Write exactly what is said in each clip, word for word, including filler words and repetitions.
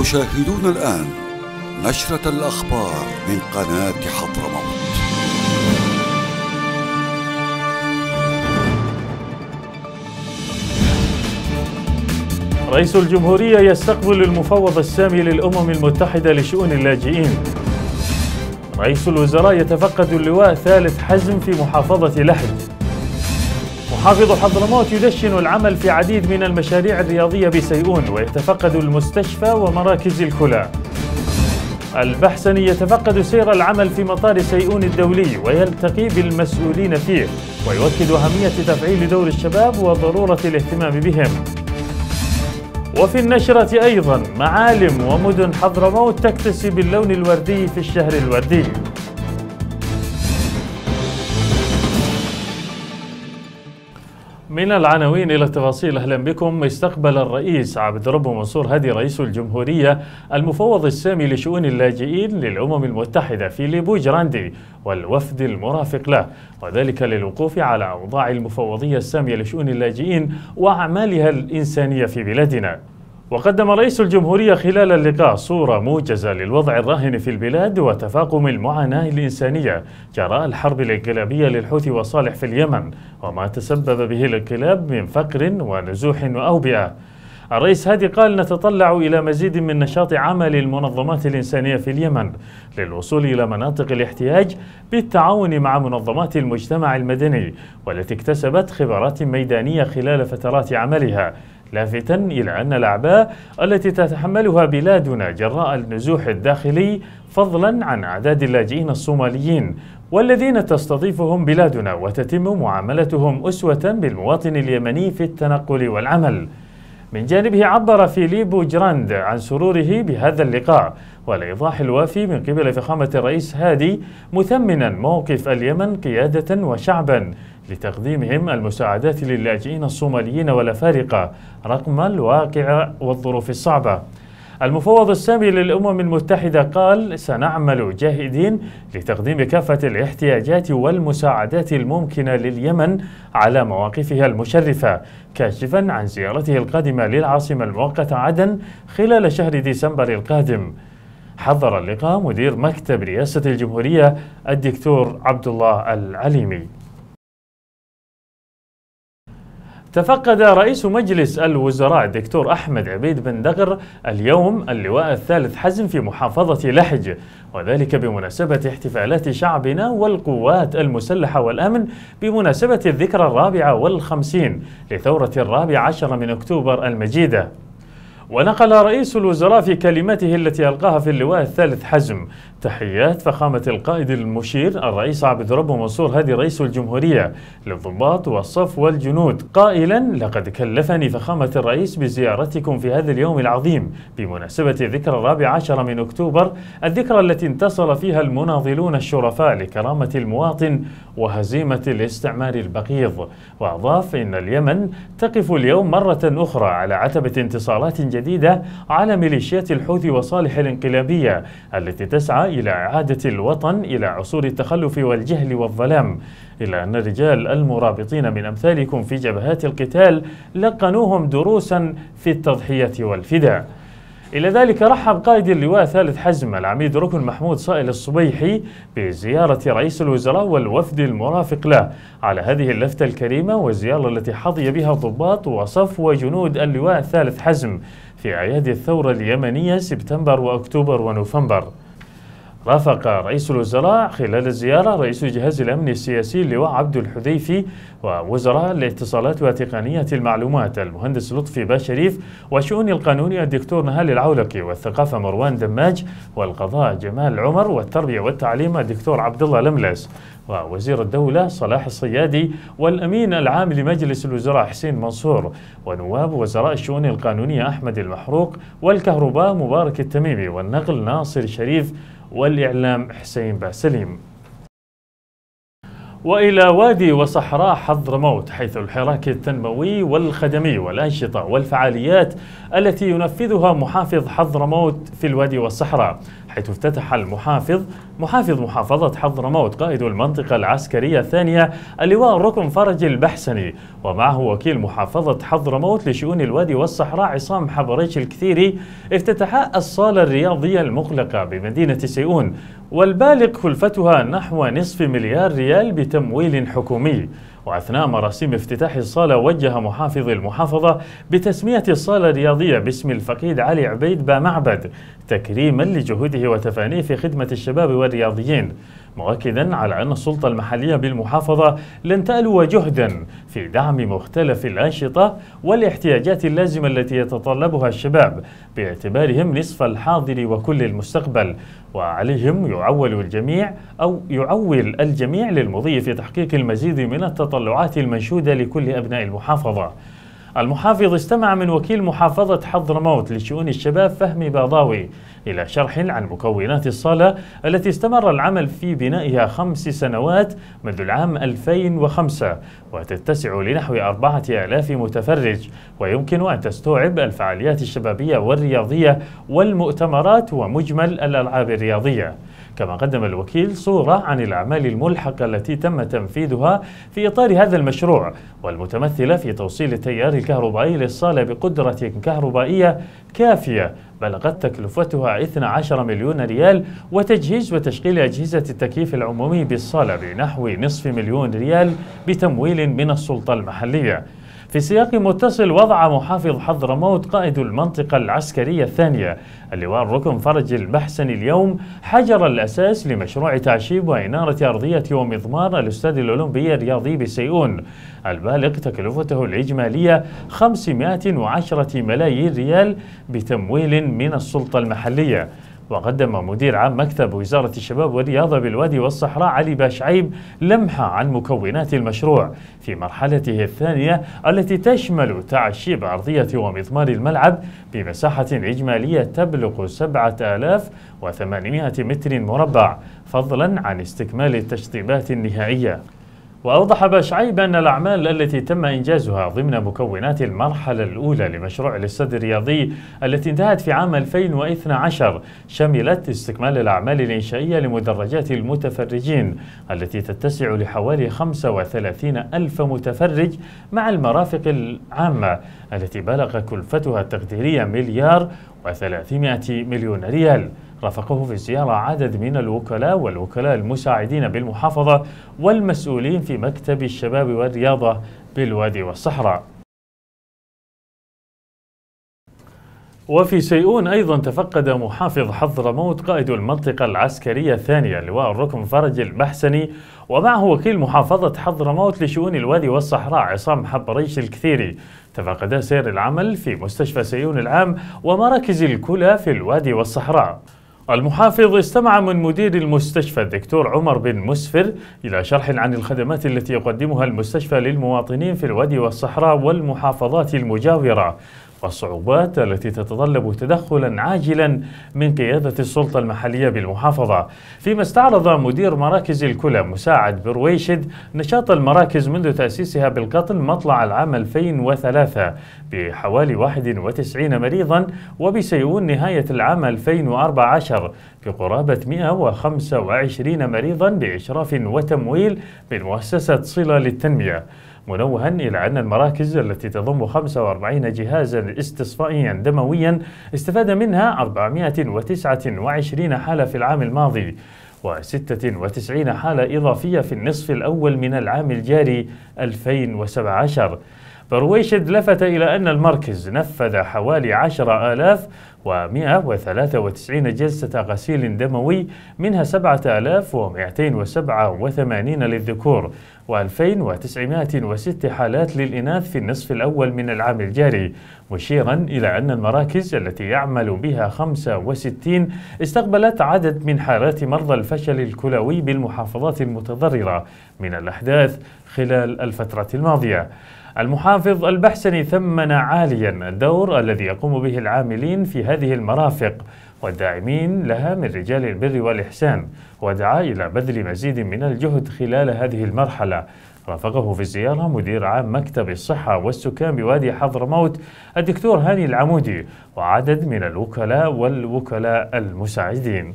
تشاهدون الآن نشرة الأخبار من قناة حضرموت. رئيس الجمهورية يستقبل المفوض السامي للأمم المتحدة لشؤون اللاجئين. رئيس الوزراء يتفقد اللواء ثالث حزم في محافظة لحج. محافظ حضرموت يدشن العمل في عديد من المشاريع الرياضية بسيئون ويتفقد المستشفى ومراكز الكلى. البحسني يتفقد سير العمل في مطار سيئون الدولي ويلتقي بالمسؤولين فيه ويؤكد أهمية تفعيل دور الشباب وضرورة الاهتمام بهم. وفي النشرة أيضا معالم ومدن حضرموت تكتسي باللون الوردي في الشهر الوردي. من العناوين إلى التفاصيل، أهلا بكم. استقبل الرئيس عبد الرب منصور هادي رئيس الجمهورية المفوض السامي لشؤون اللاجئين للأمم المتحدة في ليبو جراندي والوفد المرافق له، وذلك للوقوف على أوضاع المفوضية السامية لشؤون اللاجئين وأعمالها الإنسانية في بلادنا. وقدم رئيس الجمهورية خلال اللقاء صورة موجزة للوضع الراهن في البلاد وتفاقم المعاناة الإنسانية جراء الحرب الانقلابية للحوثي وصالح في اليمن وما تسبب به الانقلاب من فقر ونزوح وأوبئة. الرئيس هادي قال: نتطلع إلى مزيد من نشاط عمل المنظمات الإنسانية في اليمن للوصول إلى مناطق الاحتياج بالتعاون مع منظمات المجتمع المدني والتي اكتسبت خبرات ميدانية خلال فترات عملها، لافتا إلى أن الأعباء التي تتحملها بلادنا جراء النزوح الداخلي فضلا عن أعداد اللاجئين الصوماليين والذين تستضيفهم بلادنا وتتم معاملتهم أسوة بالمواطن اليمني في التنقل والعمل. من جانبه عبر فيليبو جراند عن سروره بهذا اللقاء والإيضاح الوافي من قبل فخامة الرئيس هادي، مثمنا موقف اليمن قيادة وشعبا لتقديمهم المساعدات للاجئين الصوماليين والأفارقة رغم الواقع والظروف الصعبة. المفوض السامي للأمم المتحدة قال: سنعمل جاهدين لتقديم كافة الاحتياجات والمساعدات الممكنة لليمن على مواقفها المشرفة، كاشفا عن زيارته القادمة للعاصمة المؤقتة عدن خلال شهر ديسمبر القادم. حضر اللقاء مدير مكتب رئاسة الجمهورية الدكتور عبد الله العليمي. تفقد رئيس مجلس الوزراء الدكتور أحمد عبيد بن دغر اليوم اللواء الثالث حزم في محافظة لحج، وذلك بمناسبة احتفالات شعبنا والقوات المسلحة والأمن بمناسبة الذكرى الرابعة والخمسين لثورة الرابع عشر من أكتوبر المجيدة. ونقل رئيس الوزراء في كلمته التي ألقاها في اللواء الثالث حزم تحيات فخامة القائد المشير الرئيس عبد الرب منصور هادي رئيس الجمهورية للضباط والصف والجنود، قائلا: لقد كلفني فخامة الرئيس بزيارتكم في هذا اليوم العظيم بمناسبة الذكرى الرابع عشر من أكتوبر، الذكرى التي انتصر فيها المناضلون الشرفاء لكرامة المواطن وهزيمة الاستعمار البغيض. وأضاف: إن اليمن تقف اليوم مرة أخرى على عتبة انتصارات جديدة على ميليشيات الحوثي وصالح الانقلابية التي تسعى إلى إعادة الوطن إلى عصور التخلف والجهل والظلام، إلا أن الرجال المرابطين من أمثالكم في جبهات القتال لقنوهم دروسا في التضحية والفداء. إلى ذلك رحب قائد اللواء ثالث حزم العميد ركن محمود صائل الصبيحي بزيارة رئيس الوزراء والوفد المرافق له على هذه اللفتة الكريمة والزيارة التي حظي بها ضباط وصف وجنود اللواء الثالث حزم في أعياد الثورة اليمنية سبتمبر وأكتوبر ونوفمبر. رافق رئيس الوزراء خلال الزيارة رئيس جهاز الأمن السياسي اللواء عبد الحذيفي ووزراء الاتصالات وتقنية المعلومات المهندس لطفي باشريف وشؤون القانونية الدكتور نهال العولقي والثقافة مروان دماج والقضاء جمال عمر والتربية والتعليم الدكتور عبد الله لملس ووزير الدولة صلاح الصيادي والأمين العام لمجلس الوزراء حسين منصور ونواب وزراء الشؤون القانونية أحمد المحروق والكهرباء مبارك التميمي والنقل ناصر شريف والإعلام حسين باسليم. وإلى وادي وصحراء حضرموت، حيث الحراك التنموي والخدمي والأنشطة والفعاليات التي ينفذها محافظ حضرموت في الوادي والصحراء، حيث افتتح المحافظ محافظ محافظة حضرموت قائد المنطقة العسكرية الثانية اللواء الركن فرج البحسني، ومعه وكيل محافظة حضرموت لشؤون الوادي والصحراء عصام حبريش الكثيري، افتتحا الصالة الرياضية المغلقة بمدينة سيئون، والبالغ كلفتها نحو نصف مليار ريال بتمويل حكومي. وأثناء مراسيم افتتاح الصالة وجه محافظ المحافظة بتسمية الصالة الرياضية باسم الفقيد علي عبيد بامعبد تكريما لجهوده وتفانيه في خدمة الشباب والرياضيين، مؤكدا على أن السلطة المحلية بالمحافظة لن تألو جهدا في دعم مختلف الأنشطة والاحتياجات اللازمة التي يتطلبها الشباب باعتبارهم نصف الحاضر وكل المستقبل، وعليهم يعول الجميع أو يعول الجميع للمضي في تحقيق المزيد من التطلعات المنشودة لكل أبناء المحافظة. المحافظ استمع من وكيل محافظة حضرموت لشؤون الشباب فهمي باضاوي إلى شرح عن مكونات الصالة التي استمر العمل في بنائها خمس سنوات منذ العام ألفين وخمسة، وتتسع لنحو أربعة آلاف متفرج، ويمكن أن تستوعب الفعاليات الشبابية والرياضية والمؤتمرات ومجمل الألعاب الرياضية. كما قدم الوكيل صورة عن الأعمال الملحقة التي تم تنفيذها في إطار هذا المشروع، والمتمثلة في توصيل التيار الكهربائي للصالة بقدرة كهربائية كافية بلغت تكلفتها اثني عشر مليون ريال، وتجهيز وتشغيل أجهزة التكييف العمومي بالصالة بنحو نصف مليون ريال بتمويل من السلطة المحلية. في سياق متصل وضع محافظ حضرموت قائد المنطقة العسكرية الثانية اللواء الركن فرج البحسني اليوم حجر الأساس لمشروع تعشيب وإنارة أرضية ومضمار الاستاد الأولمبي الرياضي بسيئون، البالغ تكلفته الإجمالية خمسمائة وعشرة ملايين ريال بتمويل من السلطة المحلية. وقدم مدير عام مكتب وزارة الشباب والرياضة بالوادي والصحراء علي باشعيب لمحة عن مكونات المشروع في مرحلته الثانية التي تشمل تعشيب أرضية ومضمار الملعب بمساحة إجمالية تبلغ سبعة آلاف وثمانمائة متر مربع، فضلا عن استكمال التشطيبات النهائية. وأوضح باشعيب أن الأعمال التي تم إنجازها ضمن مكونات المرحلة الأولى لمشروع الاستاد الرياضي التي انتهت في عام ألفين واثني عشر شملت استكمال الأعمال الإنشائية لمدرجات المتفرجين التي تتسع لحوالي خمسة وثلاثين ألف متفرج مع المرافق العامة التي بلغ كلفتها التقديرية مليار وثلاثمائة مليون ريال. رافقه في الزيارة عدد من الوكلاء والوكلاء المساعدين بالمحافظة والمسؤولين في مكتب الشباب والرياضة بالوادي والصحراء. وفي سيئون أيضا تفقد محافظ حضرموت قائد المنطقة العسكرية الثانية اللواء الركن فرج البحسني، ومعه وكيل محافظة حضرموت لشؤون الوادي والصحراء عصام حبريش الكثيري، تفقدا سير العمل في مستشفى سيئون العام ومراكز الكلى في الوادي والصحراء. المحافظ استمع من مدير المستشفى الدكتور عمر بن مسفر إلى شرح عن الخدمات التي يقدمها المستشفى للمواطنين في الوادي والصحراء والمحافظات المجاورة، والصعوبات التي تتطلب تدخلا عاجلا من قيادة السلطة المحلية بالمحافظة. فيما استعرض مدير مراكز الكلى مساعد برويشد نشاط المراكز منذ تأسيسها بالقطن مطلع العام ألفين وثلاثة بحوالي واحد وتسعين مريضا، وبسيئون نهاية العام ألفين وأربعة عشر بقرابة مئة وخمسة وعشرين مريضا بإشراف وتمويل من مؤسسة صلة للتنمية، منوها إلى أن المراكز التي تضم خمسة وأربعين جهازا استصفائيا دمويا استفاد منها أربعمائة وتسعة وعشرين حالة في العام الماضي وستة وتسعين حالة إضافية في النصف الأول من العام الجاري ألفين وسبعة عشر. برويشد لفت إلى أن المركز نفذ حوالي عشرة آلاف ومئة وثلاثة وتسعين جلسة غسيل دموي، منها سبعة آلاف ومئتين وسبعة وثمانين للذكور وألفين وتسعمائة وستة حالات للإناث في النصف الأول من العام الجاري، مشيرا إلى أن المراكز التي يعمل بها خمسة وستين استقبلت عدد من حالات مرضى الفشل الكلوي بالمحافظات المتضررة من الأحداث خلال الفترة الماضية. المحافظ البحسني ثمن عاليا الدور الذي يقوم به العاملين في هذه المرافق والداعمين لها من رجال البر والإحسان، ودعا إلى بذل مزيد من الجهد خلال هذه المرحلة، رافقه في الزيارة مدير عام مكتب الصحة والسكان بوادي حضرموت الدكتور هاني العمودي وعدد من الوكلاء والوكلاء المساعدين.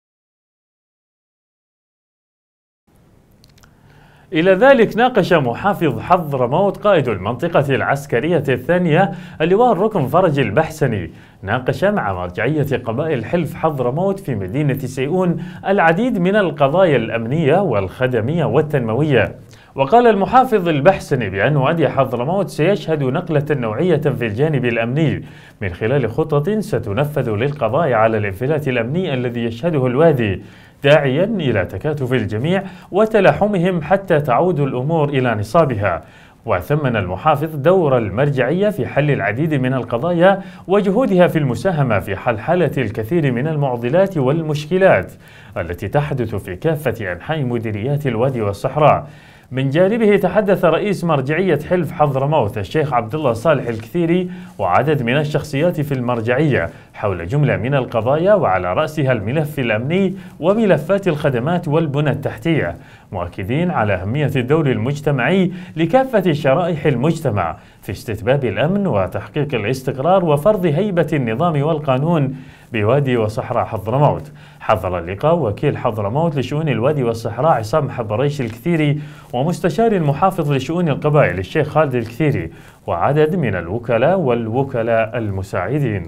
إلى ذلك ناقش محافظ حضرموت قائد المنطقة العسكرية الثانية اللواء الركن فرج البحسني ناقش مع مرجعية قبائل حلف حضرموت في مدينة سيئون العديد من القضايا الأمنية والخدمية والتنموية. وقال المحافظ البحسني بأن وادي حضرموت سيشهد نقلة نوعية في الجانب الأمني من خلال خطط ستنفذ للقضاء على الانفلات الأمني الذي يشهده الوادي، داعيا إلى تكاتف الجميع وتلاحمهم حتى تعود الأمور إلى نصابها. وثمن المحافظ دور المرجعية في حل العديد من القضايا وجهودها في المساهمة في حلحلة الكثير من المعضلات والمشكلات التي تحدث في كافة أنحاء مديريات الوادي والصحراء. من جانبه تحدث رئيس مرجعية حلف حضرموت الشيخ عبد الله صالح الكثيري وعدد من الشخصيات في المرجعية حول جملة من القضايا وعلى رأسها الملف الأمني وملفات الخدمات والبنى التحتية، مؤكدين على أهمية الدور المجتمعي لكافة شرائح المجتمع في استتباب الأمن وتحقيق الاستقرار وفرض هيبة النظام والقانون بوادي وصحراء حضرموت. حضر اللقاء وكيل حضرموت لشؤون الوادي والصحراء عصام حبريش الكثيري ومستشار المحافظ لشؤون القبائل الشيخ خالد الكثيري وعدد من الوكلاء والوكلاء المساعدين.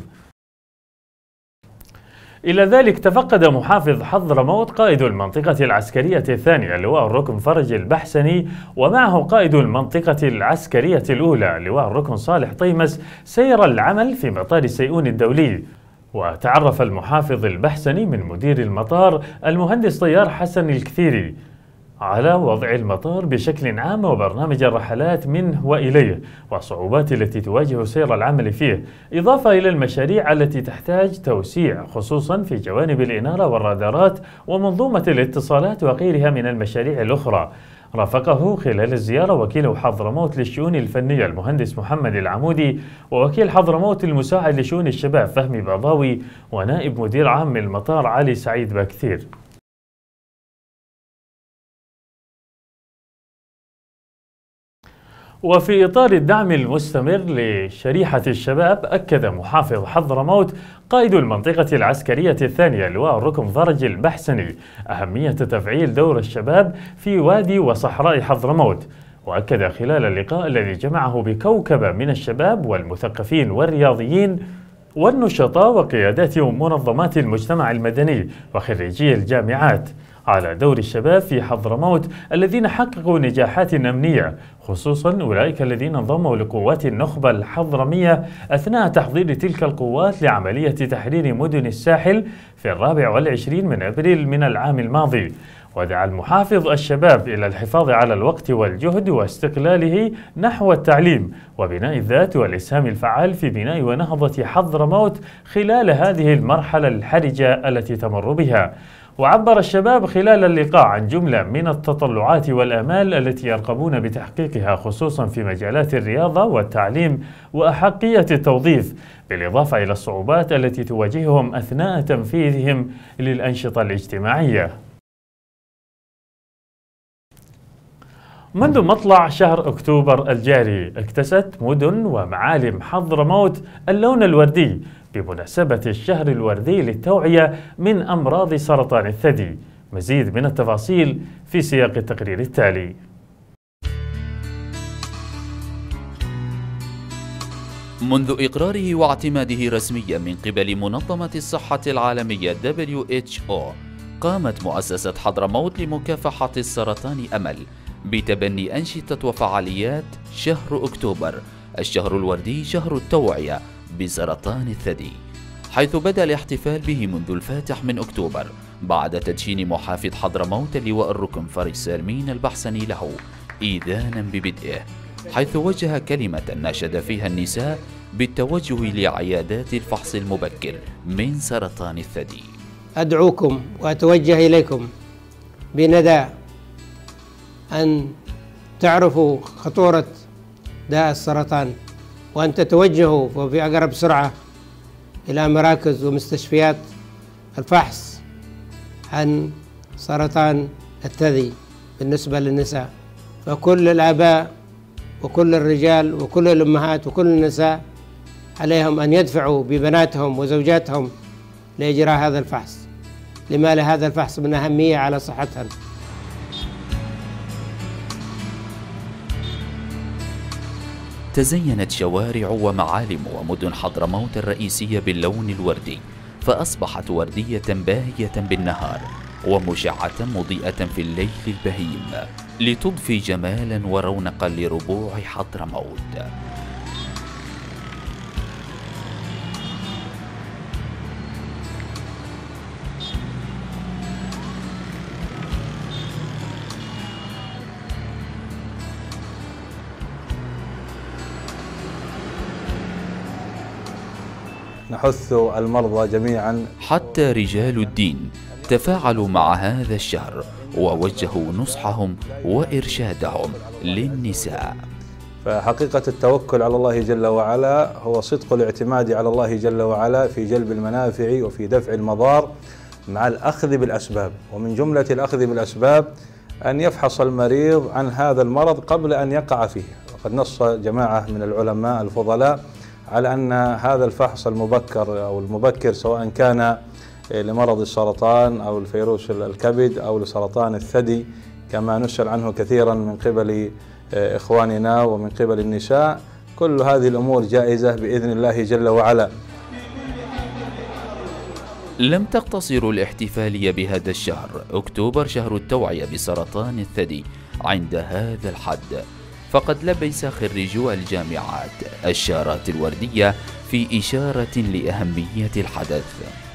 إلى ذلك تفقد محافظ حضرموت قائد المنطقة العسكرية الثانية اللواء الركن فرج البحسني ومعه قائد المنطقة العسكرية الأولى اللواء الركن صالح طيمس سير العمل في مطار سيئون الدولي. وتعرف المحافظ البحسني من مدير المطار المهندس طيار حسن الكثيري على وضع المطار بشكل عام وبرنامج الرحلات منه وإليه والصعوبات التي تواجه سير العمل فيه، إضافة إلى المشاريع التي تحتاج توسيع خصوصا في جوانب الإنارة والرادارات ومنظومة الاتصالات وغيرها من المشاريع الأخرى. رافقه خلال الزيارة وكيل حضرموت للشؤون الفنية المهندس محمد العمودي ووكيل حضرموت المساعد لشؤون الشباب فهمي بضاوي ونائب مدير عام المطار علي سعيد بكثير. وفي إطار الدعم المستمر لشريحة الشباب أكد محافظ حضرموت قائد المنطقة العسكرية الثانية اللواء الركن فرج البحسني أهمية تفعيل دور الشباب في وادي وصحراء حضرموت. وأكد خلال اللقاء الذي جمعه بكوكبة من الشباب والمثقفين والرياضيين والنشطاء وقيادات ومنظمات المجتمع المدني وخريجي الجامعات على دور الشباب في حضرموت الذين حققوا نجاحات أمنية، خصوصا أولئك الذين انضموا لقوات النخبة الحضرمية أثناء تحضير تلك القوات لعملية تحرير مدن الساحل في الرابع والعشرين من أبريل من العام الماضي. ودعا المحافظ الشباب إلى الحفاظ على الوقت والجهد واستقلاله نحو التعليم وبناء الذات والإسهام الفعال في بناء ونهضة حضرموت خلال هذه المرحلة الحرجة التي تمر بها. وعبر الشباب خلال اللقاء عن جملة من التطلعات والآمال التي يرغبون بتحقيقها خصوصا في مجالات الرياضة والتعليم وأحقية التوظيف، بالإضافة إلى الصعوبات التي تواجههم أثناء تنفيذهم للأنشطة الاجتماعية. منذ مطلع شهر أكتوبر الجاري اكتست مدن ومعالم حضرموت اللون الوردي بمناسبة الشهر الوردي للتوعية من أمراض سرطان الثدي. مزيد من التفاصيل في سياق التقرير التالي. منذ إقراره واعتماده رسميا من قبل منظمة الصحة العالمية دبليو إتش أو، قامت مؤسسة حضرموت لمكافحة السرطان أمل بتبني أنشطة وفعاليات شهر أكتوبر، الشهر الوردي، شهر التوعية بسرطان الثدي، حيث بدأ الاحتفال به منذ الفاتح من أكتوبر بعد تدشين محافظ حضرموت اللواء الركن فرج سالمين البحسني له إيذانا ببدئه، حيث وجه كلمة ناشد فيها النساء بالتوجه لعيادات الفحص المبكر من سرطان الثدي. أدعوكم وأتوجه إليكم بندى أن تعرفوا خطورة داء السرطان وأن تتوجهوا وفي أقرب سرعة إلى مراكز ومستشفيات الفحص عن سرطان الثدي بالنسبة للنساء. فكل الآباء وكل الرجال وكل الأمهات وكل النساء عليهم أن يدفعوا ببناتهم وزوجاتهم لإجراء هذا الفحص، لما لهذا الفحص من أهمية على صحتهم. تزينت شوارع ومعالم ومدن حضرموت الرئيسية باللون الوردي، فأصبحت وردية باهية بالنهار ومشعة مضيئة في الليل البهيم، لتضفي جمالا ورونقا لربوع حضرموت. نحث المرضى جميعا. حتى رجال الدين تفاعلوا مع هذا الشهر ووجهوا نصحهم وإرشادهم للنساء. فحقيقة التوكل على الله جل وعلا هو صدق الاعتماد على الله جل وعلا في جلب المنافع وفي دفع المضار مع الأخذ بالأسباب، ومن جملة الأخذ بالأسباب أن يفحص المريض عن هذا المرض قبل أن يقع فيه. وقد نص جماعة من العلماء الفضلاء على أن هذا الفحص المبكر أو المبكر سواء كان لمرض السرطان أو الفيروس الكبد أو لسرطان الثدي كما نسأل عنه كثيرا من قبل إخواننا ومن قبل النساء، كل هذه الأمور جائزة بإذن الله جل وعلا. لم تقتصر الاحتفالية بهذا الشهر أكتوبر شهر التوعية بسرطان الثدي عند هذا الحد، فقد لبس خريجو الجامعات الشارات الوردية في إشارة لأهمية الحدث.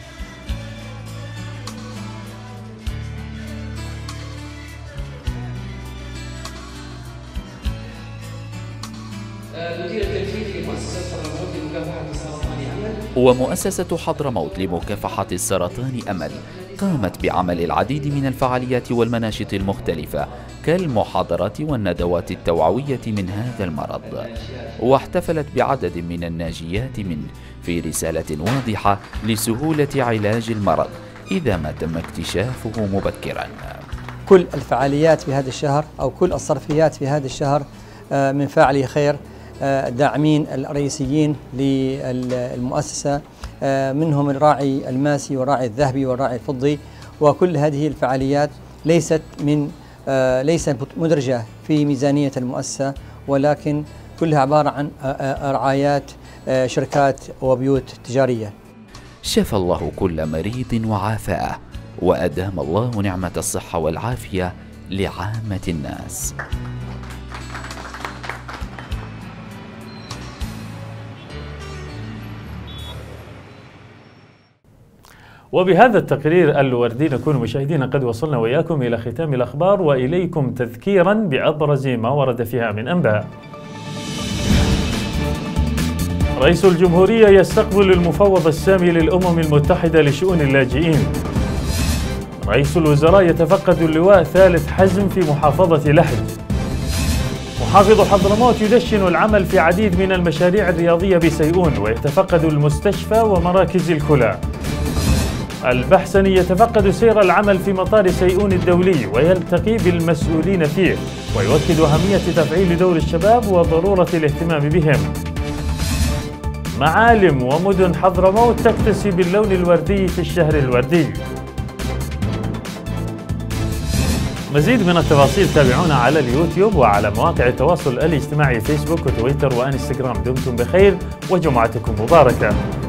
ومؤسسة حضرموت لمكافحة السرطان أمل قامت بعمل العديد من الفعاليات والمناشط المختلفة كالمحاضرات والندوات التوعوية من هذا المرض، واحتفلت بعدد من الناجيات منه في رسالة واضحة لسهولة علاج المرض إذا ما تم اكتشافه مبكرا. كل الفعاليات في هذا الشهر أو كل الصرفيات في هذا الشهر من فاعلي خير الداعمين الرئيسيين للمؤسسة، منهم الراعي الماسي والراعي الذهبي والراعي الفضي، وكل هذه الفعاليات ليست من ليست مدرجة في ميزانية المؤسسة، ولكن كلها عبارة عن رعايات شركات وبيوت تجارية. شفى الله كل مريض وعافاه، وأدام الله نعمة الصحة والعافية لعامة الناس. وبهذا التقرير الوردي نكون مشاهدينا قد وصلنا وإياكم إلى ختام الأخبار، وإليكم تذكيرا بأبرز ما ورد فيها من أنباء. رئيس الجمهورية يستقبل المفوض السامي للأمم المتحدة لشؤون اللاجئين. رئيس الوزراء يتفقد اللواء ثالث حزم في محافظة لحج. محافظ حضرموت يدشن العمل في عديد من المشاريع الرياضية بسيئون ويتفقد المستشفى ومراكز الكلى. البحسني يتفقد سير العمل في مطار سيئون الدولي ويلتقي بالمسؤولين فيه، ويؤكد أهمية تفعيل دور الشباب وضرورة الاهتمام بهم. معالم ومدن حضرموت تكتسي باللون الوردي في الشهر الوردي. مزيد من التفاصيل تابعونا على اليوتيوب وعلى مواقع التواصل الاجتماعي فيسبوك وتويتر وانستغرام. دمتم بخير وجمعتكم مباركة.